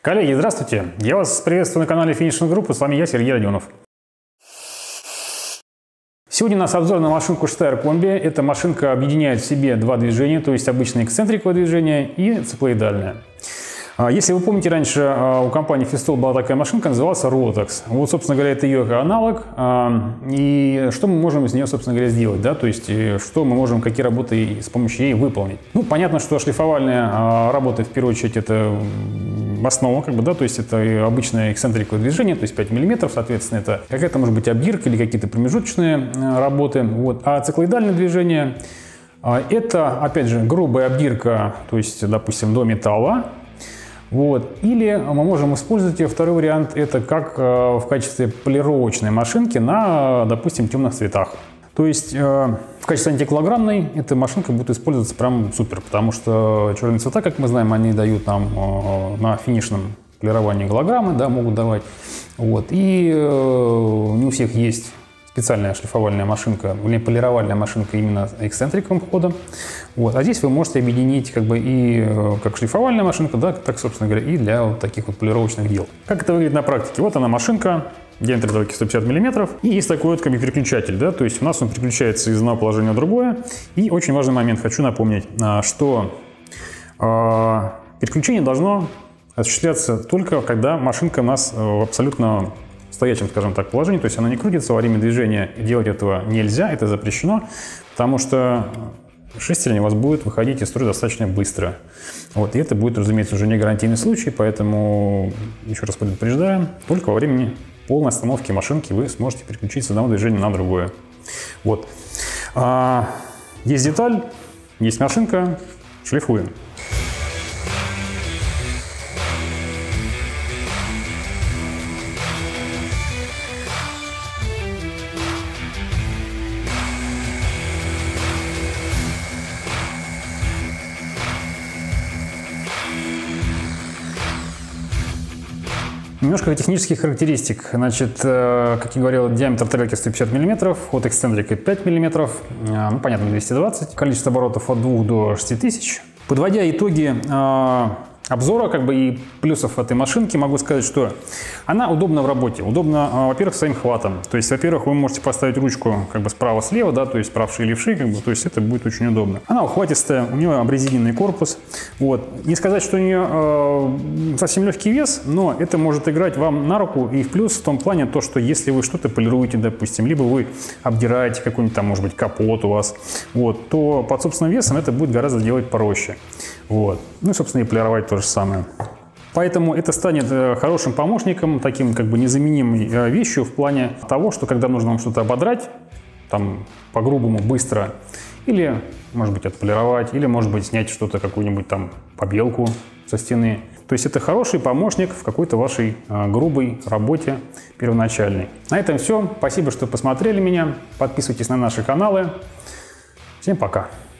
Коллеги, здравствуйте! Я вас приветствую на канале Finishing Group, с вами я, Сергей Родионов. Сегодня у нас обзор на машинку Steyr Комби. Эта машинка объединяет в себе два движения, то есть обычное эксцентриковое движение и циклоидальное. Если вы помните, раньше у компании Festool была такая машинка, называлась Rotax. Вот, собственно говоря, это ее аналог. И что мы можем из нее, собственно говоря, сделать, да? То есть, что мы можем, какие работы с помощью ей выполнить. Ну, понятно, что шлифовальная работа, в первую очередь, это основа, да, то есть это обычное эксцентриковое движение, то есть 5 мм, соответственно, это какая-то, может быть, обдирка или какие-то промежуточные работы. Вот. А циклоидальное движение это, опять же, грубая обдирка, то есть, допустим, до металла. Вот. Или мы можем использовать ее, второй вариант, это как в качестве полировочной машинки на, допустим, темных цветах. То есть в качестве антикилограммной эта машинка будет использоваться прям супер, потому что черные цвета, как мы знаем, они дают нам на финишном полировании голограммы, да, могут давать. Вот. И не у всех есть специальная шлифовальная машинка, или полировальная машинка именно эксцентриковым ходом. Вот. А здесь вы можете объединить и как шлифовальная машинка, да, так, собственно говоря, и для вот таких вот полировочных дел. Как это выглядит на практике? Вот она машинка, диаметр тройки 150 мм, и есть такой вот переключатель, да, то есть у нас он переключается из одного положения в другое. И очень важный момент, хочу напомнить, что переключение должно осуществляться только когда машинка у нас в абсолютно стоячем, скажем так, положении, то есть она не крутится во время движения, и делать этого нельзя, это запрещено, потому что шестерень у вас будет выходить из строя достаточно быстро. Вот, и это будет, разумеется, уже не гарантийный случай, поэтому, еще раз предупреждаем, только во времени полной остановки машинки вы сможете переключить с одного движения на другое. Вот. Есть деталь, есть машинка, шлифуем. Немножко технических характеристик. Значит, как я говорил, диаметр тарелки 150 мм, ход эксцентрика 5 мм, ну, понятно, 220, количество оборотов от 2 до 6000. Подводя итоги обзора и плюсов этой машинки, могу сказать, что она удобна в работе. Удобна, во-первых, своим хватом. То есть, во-первых, вы можете поставить ручку справа-слева, да, то есть правши и левши, то есть это будет очень удобно. Она ухватистая, у нее обрезиненный корпус. Вот. Не сказать, что у нее совсем легкий вес, но это может играть вам на руку и в плюс в том плане, то, что если вы что-то полируете, допустим, либо вы обдираете какой-нибудь там, может быть, капот у вас, вот, то под собственным весом это будет гораздо делать проще. Вот. Ну и, собственно, и полировать то же самое. Поэтому это станет хорошим помощником, таким незаменимой вещью в плане того, что когда нужно вам что-то ободрать, там, по-грубому, быстро, или, может быть, отполировать, или, может быть, снять что-то, какую-нибудь там побелку со стены. То есть это хороший помощник в какой-то вашей грубой работе первоначальной. На этом все. Спасибо, что посмотрели меня. Подписывайтесь на наши каналы. Всем пока.